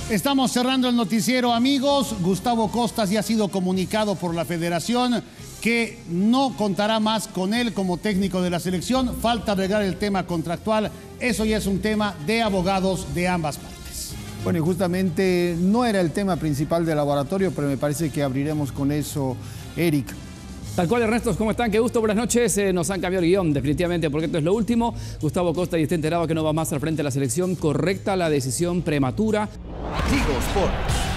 Estamos cerrando el noticiero, amigos. Gustavo Costas ya ha sido comunicado por la federación que no contará más con él como técnico de la selección. Falta arreglar el tema contractual. Eso ya es un tema de abogados de ambas partes. Bueno, y justamente no era el tema principal del laboratorio, pero me parece que abriremos con eso, Eric. Tal cual, Ernesto, ¿cómo están? Qué gusto, buenas noches. Nos han cambiado el guión, definitivamente, porque esto es lo último. Gustavo Costa y está enterado que no va más al frente de la selección. Correcta la decisión prematura. Tigo Sports.